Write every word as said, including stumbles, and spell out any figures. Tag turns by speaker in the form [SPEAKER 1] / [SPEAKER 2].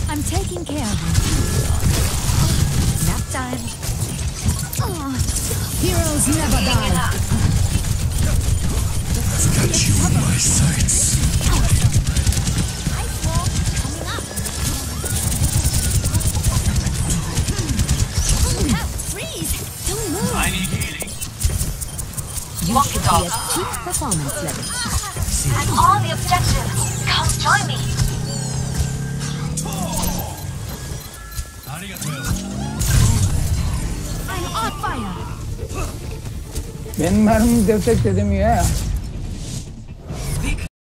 [SPEAKER 1] I'm taking care of you. Nap time. Oh. Heroes never die.
[SPEAKER 2] Got you in my sights.
[SPEAKER 1] Ice wall coming up. Oh, help! Freeze! Don't move.
[SPEAKER 3] I need healing.
[SPEAKER 1] You
[SPEAKER 4] Walk
[SPEAKER 1] should
[SPEAKER 4] it off.
[SPEAKER 1] be at peak performance level.
[SPEAKER 4] I'm on the objective. Come join me.
[SPEAKER 1] I'm on fire.
[SPEAKER 5] Ben mermi destek dedim ya.